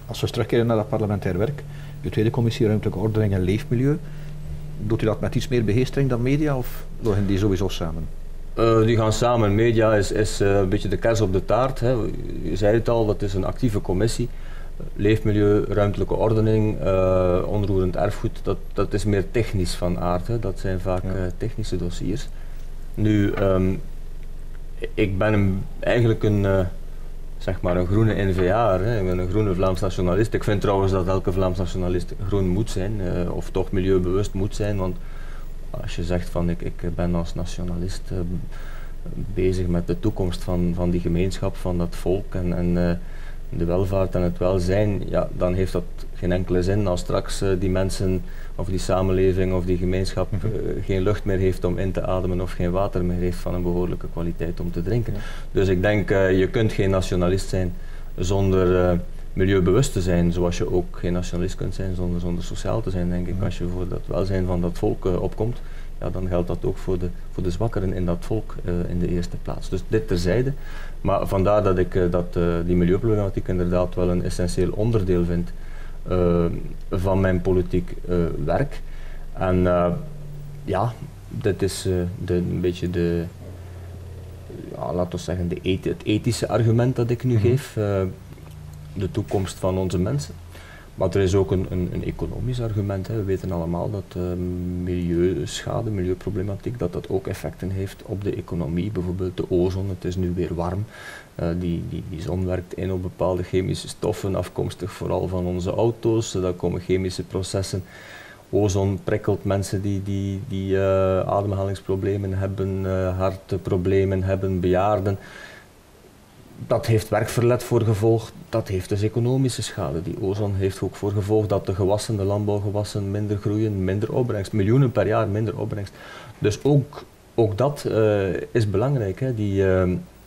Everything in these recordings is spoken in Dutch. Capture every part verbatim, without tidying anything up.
Als we terugkeren naar dat parlementair werk, uw tweede commissie Ruimtelijke Ordening en Leefmilieu, doet u dat met iets meer begeestering dan media of liggen die sowieso samen? Uh, die gaan samen. Media is, is uh, een beetje de kers op de taart. Hè. Je zei het al, dat is een actieve commissie. Leefmilieu, ruimtelijke ordening, uh, onroerend erfgoed, dat, dat is meer technisch van aard. Hè. Dat zijn vaak ja. uh, technische dossiers. Nu, um, ik ben een, eigenlijk een, uh, zeg maar een groene N V A'er, hè. Ik ben een groene Vlaams nationalist. Ik vind trouwens dat elke Vlaams nationalist groen moet zijn, uh, of toch milieubewust moet zijn, want als je zegt van ik, ik ben als nationalist uh, bezig met de toekomst van, van die gemeenschap, van dat volk en, en uh, de welvaart en het welzijn, ja, dan heeft dat geen enkele zin als straks uh, die mensen of die samenleving of die gemeenschap uh, geen lucht meer heeft om in te ademen of geen water meer heeft van een behoorlijke kwaliteit om te drinken. Ja. Dus ik denk, uh, je kunt geen nationalist zijn zonder uh, milieubewust te zijn, zoals je ook geen nationalist kunt zijn zonder, zonder sociaal te zijn, denk ik. Ja. Als je voor dat welzijn van dat volk uh, opkomt, ja, dan geldt dat ook voor de, voor de zwakkeren in dat volk uh, in de eerste plaats. Dus dit terzijde. Maar vandaar dat ik uh, dat, uh, die milieuproblematiek inderdaad wel een essentieel onderdeel vind uh, van mijn politiek uh, werk. En uh, ja, dit is uh, de, een beetje de, ja, laten we zeggen, de eth het ethische argument dat ik nu mm-hmm. geef. Uh, de toekomst van onze mensen. Maar er is ook een, een, een economisch argument. Hè. We weten allemaal dat uh, milieuschade, milieuproblematiek, dat dat ook effecten heeft op de economie. Bijvoorbeeld de ozon, het is nu weer warm. Uh, die, die, die zon werkt in op bepaalde chemische stoffen, afkomstig vooral van onze auto's. Daar komen chemische processen. Ozon prikkelt mensen die, die, die uh, ademhalingsproblemen hebben, uh, hartproblemen hebben, bejaarden. Dat heeft werkverlet voor gevolg, dat heeft dus economische schade. Die ozon heeft ook voor gevolg dat de gewassen, de landbouwgewassen minder groeien, minder opbrengst, miljoenen per jaar minder opbrengst. Dus ook, ook dat uh, is belangrijk, hè? Die, uh,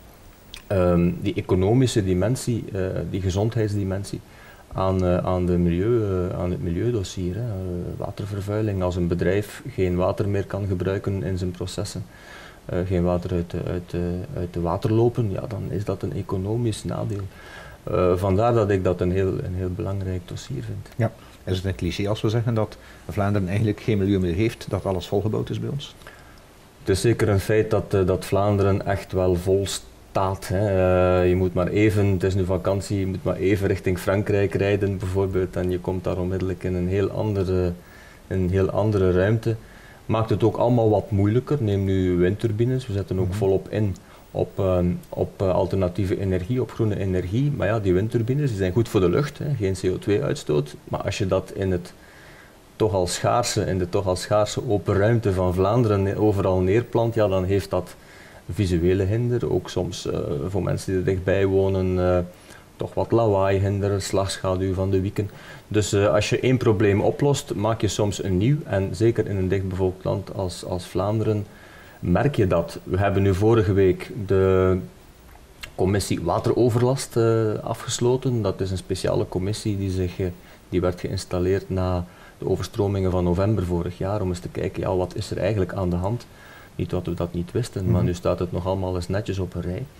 um, die economische dimensie, uh, die gezondheidsdimensie aan, uh, aan, de milieu, uh, aan het milieudossier. Hè? Uh, watervervuiling, als een bedrijf geen water meer kan gebruiken in zijn processen. Uh, geen water uit de, uit, de, uit de water lopen, ja, dan is dat een economisch nadeel. Uh, vandaar dat ik dat een heel, een heel belangrijk dossier vind. Ja. Is het een cliché als we zeggen dat Vlaanderen eigenlijk geen milieu meer heeft, dat alles volgebouwd is bij ons? Het is zeker een feit dat, uh, dat Vlaanderen echt wel vol staat. Hè. Uh, je moet maar even, het is nu vakantie, je moet maar even richting Frankrijk rijden bijvoorbeeld en je komt daar onmiddellijk in een heel andere, een heel andere ruimte. Maakt het ook allemaal wat moeilijker. Neem nu windturbines, we zetten ook mm-hmm. volop in op, uh, op uh, alternatieve energie, op groene energie. Maar ja, die windturbines die zijn goed voor de lucht, hè, geen C O twee uitstoot. Maar als je dat in, het toch al schaarse, in de toch al schaarse open ruimte van Vlaanderen overal neerplant, ja, dan heeft dat visuele hinder. Ook soms uh, voor mensen die er dichtbij wonen, uh, toch wat lawaai hinder, slagschaduw van de wieken. Dus uh, als je één probleem oplost, maak je soms een nieuw. En zeker in een dichtbevolkt land als, als Vlaanderen merk je dat. We hebben nu vorige week de commissie wateroverlast uh, afgesloten. Dat is een speciale commissie die, zich, uh, die werd geïnstalleerd na de overstromingen van november vorig jaar. Om eens te kijken, ja, wat is er eigenlijk aan de hand? Niet dat we dat niet wisten, mm-hmm. maar nu staat het nog allemaal eens netjes op een rij.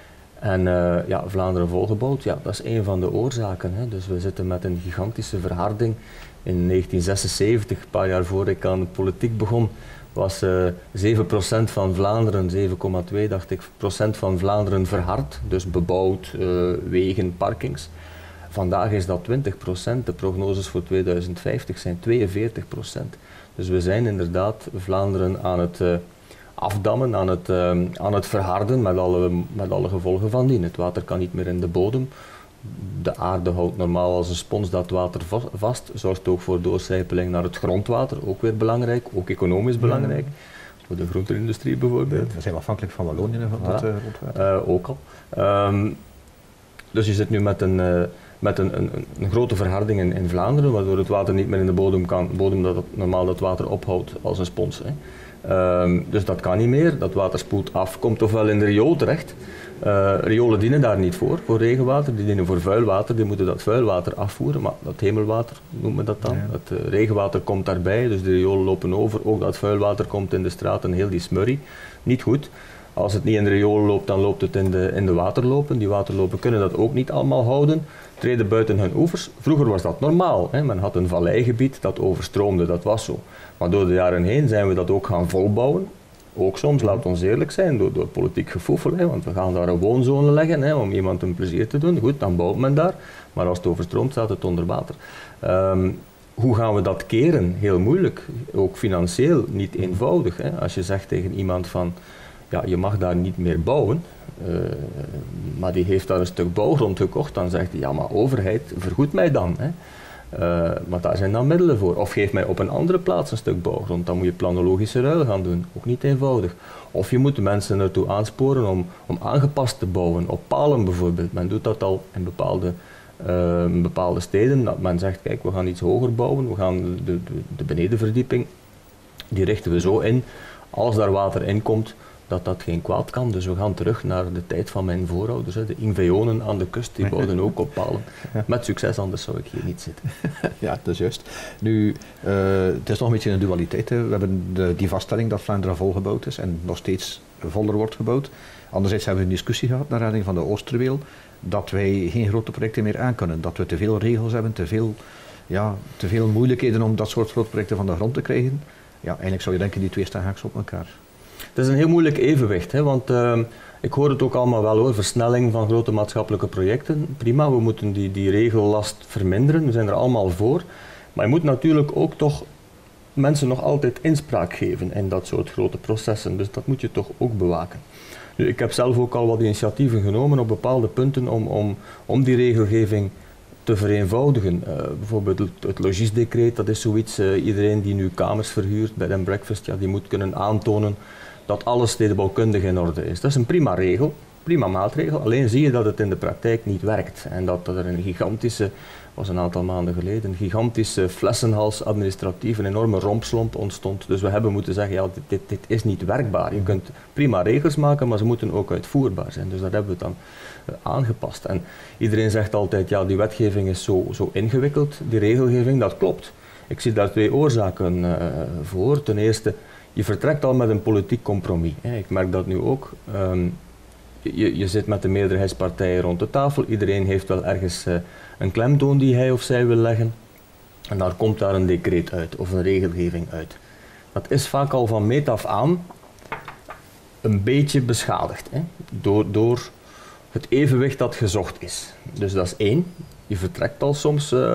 En uh, ja, Vlaanderen volgebouwd, ja, dat is een van de oorzaken. Hè. Dus we zitten met een gigantische verharding. In negentien zesenzeventig, een paar jaar voor ik aan de politiek begon, was uh, zeven procent van Vlaanderen, zeven komma twee dacht ik, procent van Vlaanderen verhard. Dus bebouwd, uh, wegen, parkings. Vandaag is dat twintig procent, de prognoses voor tweeduizend vijftig zijn tweeënveertig procent. Dus we zijn inderdaad Vlaanderen aan het uh, afdammen, aan het, uh, aan het verharden met alle, met alle gevolgen van dien. Het water kan niet meer in de bodem. De aarde houdt normaal als een spons dat water vast, zorgt ook voor doorcijpeling naar het grondwater, ook weer belangrijk, ook economisch belangrijk. Ja. Voor de groenteindustrie bijvoorbeeld. We zijn afhankelijk van Wallonië van ja. dat uh, grondwater. Uh, ook al. Um, dus je zit nu met een, uh, met een, een, een grote verharding in, in Vlaanderen, waardoor het water niet meer in de bodem kan, bodem dat het, normaal dat water ophoudt als een spons. Hè. Um, dus dat kan niet meer, dat water spoelt af, komt ofwel in de riool terecht. Uh, riolen dienen daar niet voor, voor regenwater, die dienen voor vuilwater, die moeten dat vuilwater afvoeren, maar dat hemelwater noemen we dat dan. Ja. Het uh, regenwater komt daarbij, dus de riolen lopen over, ook dat vuilwater komt in de straat en heel die smurrie. Niet goed. Als het niet in de riolen loopt, dan loopt het in de, in de waterlopen. Die waterlopen kunnen dat ook niet allemaal houden. treden buiten hun oevers. Vroeger was dat normaal. Hè. Men had een valleigebied dat overstroomde, dat was zo. Maar door de jaren heen zijn we dat ook gaan volbouwen. Ook soms, laat ons eerlijk zijn, door, door politiek gefoefel. Hè, want we gaan daar een woonzone leggen hè, om iemand een plezier te doen. Goed, dan bouwt men daar. Maar als het overstroomt, staat het onder water. Um, hoe gaan we dat keren? Heel moeilijk. Ook financieel niet eenvoudig. Hè. Als je zegt tegen iemand van, ja, je mag daar niet meer bouwen. Uh, maar die heeft daar een stuk bouwgrond gekocht. Dan zegt hij, ja, maar overheid, vergoed mij dan. Hè. Uh, maar daar zijn dan middelen voor. Of geef mij op een andere plaats een stuk bouwgrond. Dan moet je planologische ruil gaan doen. Ook niet eenvoudig. Of je moet de mensen ertoe aansporen om, om aangepast te bouwen. Op palen bijvoorbeeld. Men doet dat al in bepaalde, uh, in bepaalde steden. Dat men zegt, kijk, we gaan iets hoger bouwen. We gaan de, de, de benedenverdieping, die richten we zo in. Als daar water in komt, dat dat geen kwaad kan. Dus we gaan terug naar de tijd van mijn voorouders. Hè. De Ingveonen aan de kust, die bouwden ook op palen. Met succes, anders zou ik hier niet zitten. Ja, dat is juist. Nu, uh, het is nog een beetje een dualiteit. Hè. We hebben de, die vaststelling dat Vlaanderen volgebouwd is en nog steeds voller wordt gebouwd. Anderzijds hebben we een discussie gehad naar aanleiding van de Oosterweel, dat wij geen grote projecten meer aankunnen. Dat we te veel regels hebben, te veel, ja, te veel moeilijkheden om dat soort grote projecten van de grond te krijgen. Ja, eigenlijk zou je denken, die twee staan haaks op elkaar. Het is een heel moeilijk evenwicht, hè, want uh, ik hoor het ook allemaal wel hoor, versnelling van grote maatschappelijke projecten. Prima, we moeten die, die regellast verminderen, we zijn er allemaal voor. Maar je moet natuurlijk ook toch mensen nog altijd inspraak geven in dat soort grote processen, dus dat moet je toch ook bewaken. Nu, ik heb zelf ook al wat initiatieven genomen op bepaalde punten om, om, om die regelgeving te vereenvoudigen. Uh, bijvoorbeeld het, het logiesdecreet, dat is zoiets, uh, iedereen die nu kamers verhuurt bij een breakfast, ja, die moet kunnen aantonen dat alles stedenbouwkundig in orde is. Dat is een prima regel, prima maatregel, alleen zie je dat het in de praktijk niet werkt. En dat er een gigantische, was een aantal maanden geleden, een gigantische flessenhals administratief, een enorme rompslomp ontstond. Dus we hebben moeten zeggen, ja, dit, dit, dit is niet werkbaar. Je kunt prima regels maken, maar ze moeten ook uitvoerbaar zijn. Dus dat hebben we dan uh, aangepast. En iedereen zegt altijd, ja, die wetgeving is zo, zo ingewikkeld, die regelgeving, dat klopt. Ik zie daar twee oorzaken uh, voor. Ten eerste, je vertrekt al met een politiek compromis. Ik merk dat nu ook. Um, je, je zit met de meerderheidspartijen rond de tafel. Iedereen heeft wel ergens uh, een klemtoon die hij of zij wil leggen. En daar komt daar een decreet uit of een regelgeving uit. Dat is vaak al van meet af aan een beetje beschadigd. Hè? Door, door het evenwicht dat gezocht is. Dus dat is één. Je vertrekt al soms uh,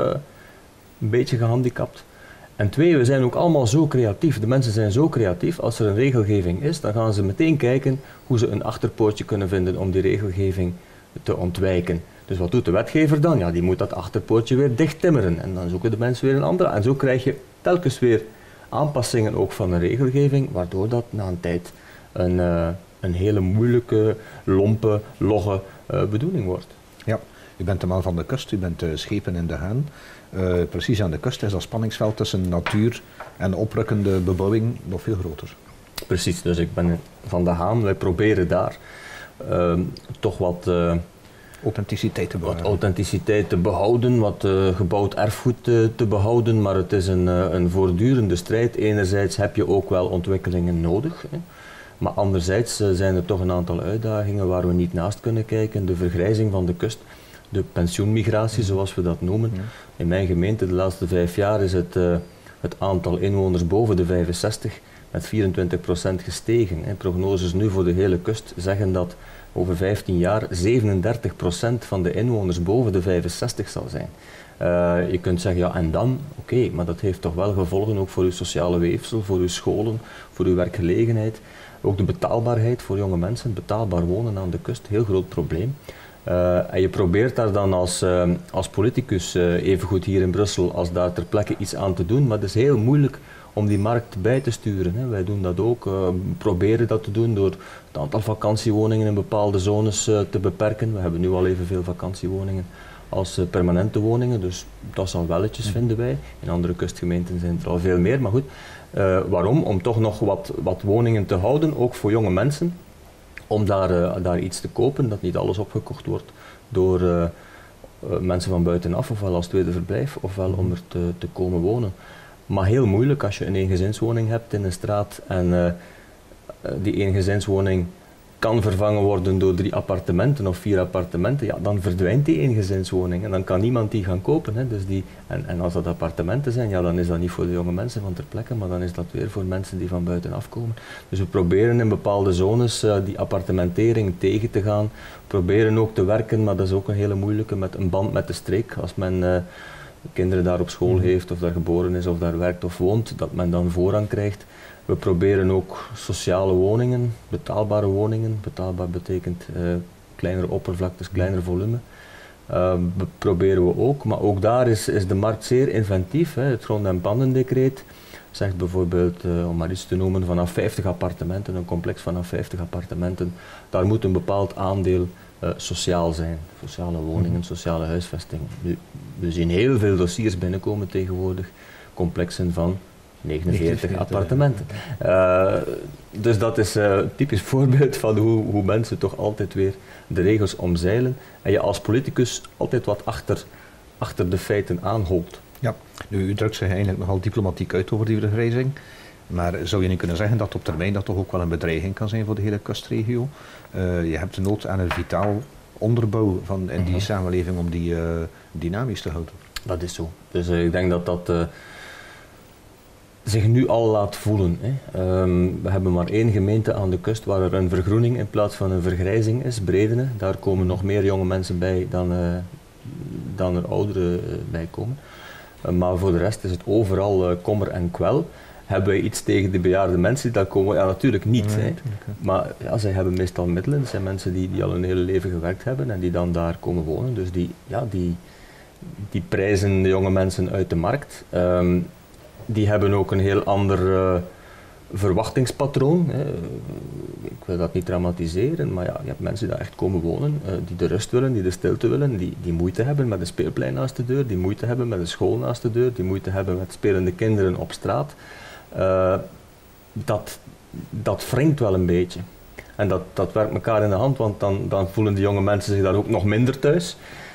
een beetje gehandicapt. En twee, we zijn ook allemaal zo creatief. De mensen zijn zo creatief. Als er een regelgeving is, dan gaan ze meteen kijken hoe ze een achterpoortje kunnen vinden om die regelgeving te ontwijken. Dus wat doet de wetgever dan? Ja, die moet dat achterpoortje weer dicht timmeren. En dan zoeken de mensen weer een andere. En zo krijg je telkens weer aanpassingen ook van een regelgeving, waardoor dat na een tijd een, uh, een hele moeilijke, lompe, logge uh, bedoeling wordt. Ja, u bent de man van de kust, u bent uh, schepen in de Haan. Uh, precies aan de kust is dat spanningsveld tussen natuur en oprukkende bebouwing nog veel groter. Precies, dus ik ben van de Haan. Wij proberen daar uh, toch wat, uh, authenticiteit te behouden. wat authenticiteit te behouden, wat uh, gebouwd erfgoed uh, te behouden, maar het is een, uh, een voortdurende strijd. Enerzijds heb je ook wel ontwikkelingen nodig, hè. Maar anderzijds uh, zijn er toch een aantal uitdagingen waar we niet naast kunnen kijken. De vergrijzing van de kust. De pensioenmigratie, zoals we dat noemen. Ja. In mijn gemeente de laatste vijf jaar is het, uh, het aantal inwoners boven de vijfenzestig met vierentwintig procent gestegen. Hè. Prognoses nu voor de hele kust zeggen dat over vijftien jaar zevenendertig procent van de inwoners boven de vijfenzestig zal zijn. Uh, je kunt zeggen, ja en dan? Oké, okay, maar dat heeft toch wel gevolgen ook voor uw sociale weefsel, voor uw scholen, voor uw werkgelegenheid. Ook de betaalbaarheid voor jonge mensen, betaalbaar wonen aan de kust, heel groot probleem. Uh, en je probeert daar dan als, uh, als politicus, uh, evengoed hier in Brussel, als daar ter plekke iets aan te doen, maar het is heel moeilijk om die markt bij te sturen. Hè. Wij doen dat ook, uh, proberen dat te doen door het aantal vakantiewoningen in bepaalde zones uh, te beperken. We hebben nu al evenveel vakantiewoningen als uh, permanente woningen, dus dat zal welletjes, vinden wij. In andere kustgemeenten zijn er al veel meer, maar goed. Uh, waarom? Om toch nog wat, wat woningen te houden, ook voor jonge mensen. Om daar, uh, daar iets te kopen, dat niet alles opgekocht wordt door uh, uh, mensen van buitenaf, ofwel als tweede verblijf, ofwel om er te, te komen wonen. Maar heel moeilijk als je een eengezinswoning hebt in een straat en uh, die eengezinswoning kan vervangen worden door drie appartementen of vier appartementen, ja, dan verdwijnt die eengezinswoning en dan kan niemand die gaan kopen. Hè. Dus die, en, en als dat appartementen zijn, ja, dan is dat niet voor de jonge mensen van ter plekke, maar dan is dat weer voor mensen die van buitenaf komen. Dus we proberen in bepaalde zones uh, die appartementering tegen te gaan. We proberen ook te werken, maar dat is ook een hele moeilijke, met een band met de streek. Als men uh, kinderen daar op school heeft, of daar geboren is, of daar werkt of woont, dat men dan voorrang krijgt. We proberen ook sociale woningen, betaalbare woningen. Betaalbaar betekent uh, kleinere oppervlaktes, kleiner volume. Uh, we proberen we ook, maar ook daar is, is de markt zeer inventief. Hè. Het grond- en pandendecreet zegt bijvoorbeeld, uh, om maar iets te noemen, vanaf vijftig appartementen, een complex vanaf vijftig appartementen, daar moet een bepaald aandeel uh, sociaal zijn. Sociale woningen, sociale huisvesting. Nu, we zien heel veel dossiers binnenkomen tegenwoordig, complexen van negenenveertig appartementen. Uh, dus dat is uh, een typisch voorbeeld van hoe, hoe mensen toch altijd weer de regels omzeilen en je als politicus altijd wat achter, achter de feiten aanholt. Ja, nu, u drukt zich eigenlijk nogal diplomatiek uit over die vergrijzing, maar zou je niet kunnen zeggen dat op termijn dat toch ook wel een bedreiging kan zijn voor de hele kustregio? Uh, je hebt de nood aan een vitaal onderbouw van, in die uh-huh. samenleving om die uh, dynamisch te houden. Dat is zo. Dus uh, ik denk dat dat uh, zich nu al laat voelen. Hè. Um, we hebben maar één gemeente aan de kust waar er een vergroening in plaats van een vergrijzing is, Bredene. Daar komen nog meer jonge mensen bij dan, uh, dan er ouderen uh, bij komen. Uh, maar voor de rest is het overal uh, kommer en kwel. Hebben wij iets tegen de bejaarde mensen die daar komen? Ja, natuurlijk niet. Nee, hè. Natuurlijk, hè. Maar ja, zij hebben meestal middelen. Het zijn mensen die, die al hun hele leven gewerkt hebben en die dan daar komen wonen. Dus die, ja, die, die prijzen de jonge mensen uit de markt. Um, Die hebben ook een heel ander uh, verwachtingspatroon. Hè. Ik wil dat niet dramatiseren, maar ja, je hebt mensen die daar echt komen wonen, uh, die de rust willen, die de stilte willen, die, die moeite hebben met een speelplein naast de deur, die moeite hebben met een school naast de deur, die moeite hebben met spelende kinderen op straat. Uh, dat, dat wringt wel een beetje. En dat, dat werkt elkaar in de hand, want dan, dan voelen de jonge mensen zich daar ook nog minder thuis.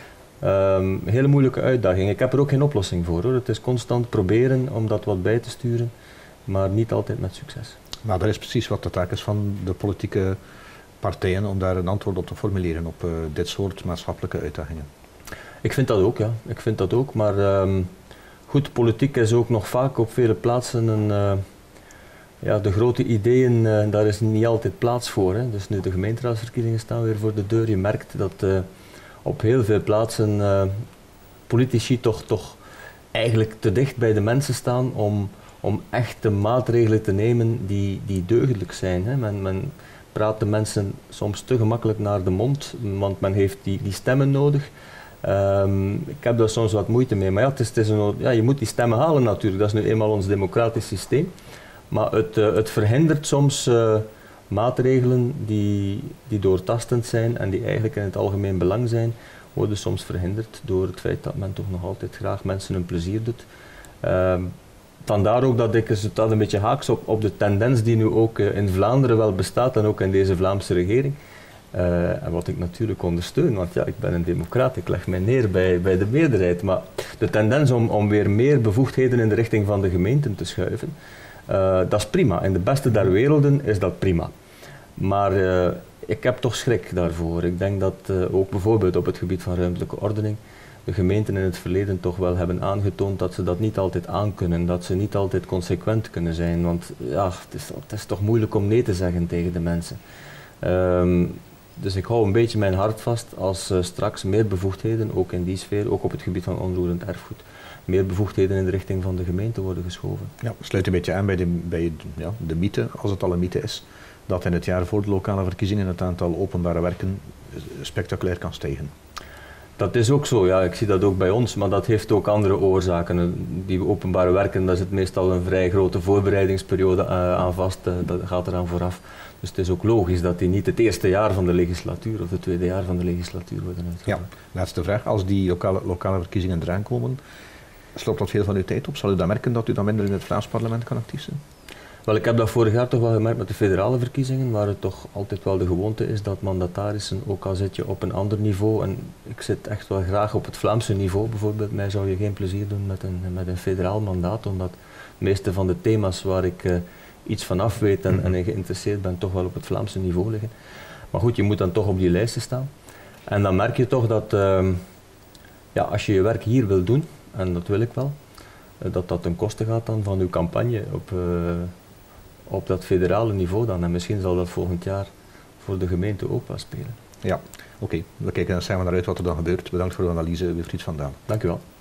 Um, hele moeilijke uitdaging. Ik heb er ook geen oplossing voor hoor. Het is constant proberen om dat wat bij te sturen, maar niet altijd met succes. Maar dat is precies wat de taak is van de politieke partijen om daar een antwoord op te formuleren op uh, dit soort maatschappelijke uitdagingen. Ik vind dat ook, ja. Ik vind dat ook, maar um, goed, politiek is ook nog vaak op vele plaatsen een, uh, ja, de grote ideeën, uh, daar is niet altijd plaats voor. Hè. Dus nu de gemeenteraadsverkiezingen staan weer voor de deur, je merkt dat uh, op heel veel plaatsen uh, politici toch, toch eigenlijk te dicht bij de mensen staan om, om echte maatregelen te nemen die, die deugdelijk zijn. Hè. Men, men praat de mensen soms te gemakkelijk naar de mond, want men heeft die, die stemmen nodig. Um, ik heb daar soms wat moeite mee, maar ja, het is, het is een, ja, je moet die stemmen halen natuurlijk, dat is nu eenmaal ons democratisch systeem. Maar het, uh, het verhindert soms uh, maatregelen die, die doortastend zijn en die eigenlijk in het algemeen belang zijn, worden soms verhinderd door het feit dat men toch nog altijd graag mensen een plezier doet. Uh, vandaar ook dat ik het dat een beetje haaks op, op de tendens die nu ook uh, in Vlaanderen wel bestaat en ook in deze Vlaamse regering. Uh, en wat ik natuurlijk ondersteun, want ja, ik ben een democraat, ik leg mij neer bij, bij de meerderheid, maar de tendens om, om weer meer bevoegdheden in de richting van de gemeenten te schuiven, uh, dat is prima. In de beste der werelden is dat prima. Maar uh, ik heb toch schrik daarvoor. Ik denk dat uh, ook bijvoorbeeld op het gebied van ruimtelijke ordening de gemeenten in het verleden toch wel hebben aangetoond dat ze dat niet altijd aankunnen, dat ze niet altijd consequent kunnen zijn, want ja, het is, het is toch moeilijk om nee te zeggen tegen de mensen. Um, Dus ik hou een beetje mijn hart vast als uh, straks meer bevoegdheden, ook in die sfeer, ook op het gebied van onroerend erfgoed, meer bevoegdheden in de richting van de gemeente worden geschoven. Ja, sluit een beetje aan bij, de, bij ja, de mythe, als het al een mythe is, dat in het jaar voor de lokale verkiezingen het aantal openbare werken spectaculair kan stijgen. Dat is ook zo, ja. Ik zie dat ook bij ons, maar dat heeft ook andere oorzaken. Die openbare werken, daar zit meestal een vrij grote voorbereidingsperiode uh, aan vast, uh, dat gaat eraan vooraf. Dus het is ook logisch dat die niet het eerste jaar van de legislatuur of het tweede jaar van de legislatuur worden uitgevoerd. Ja, laatste vraag. Als die lokale, lokale verkiezingen eraan komen, sloopt dat veel van uw tijd op? Zal u dan merken dat u dan minder in het Vlaams parlement kan actief zijn? Wel, ik heb dat vorig jaar toch wel gemerkt met de federale verkiezingen, waar het toch altijd wel de gewoonte is dat mandatarissen, ook al zit je op een ander niveau, en ik zit echt wel graag op het Vlaamse niveau bijvoorbeeld, mij zou je geen plezier doen met een, met een federaal mandaat, omdat de meeste van de thema's waar ik uh, iets van af weet en, en in geïnteresseerd ben, toch wel op het Vlaamse niveau liggen. Maar goed, je moet dan toch op die lijsten staan. En dan merk je toch dat uh, ja, als je je werk hier wil doen, en dat wil ik wel, uh, dat dat ten koste gaat dan van uw campagne op, uh, op dat federale niveau dan. En misschien zal dat volgend jaar voor de gemeente ook wel spelen. Ja, oké. Okay. We kijken er samen naar uit wat er dan gebeurt. Bedankt voor de analyse, Wilfried van Daan. Dank u wel.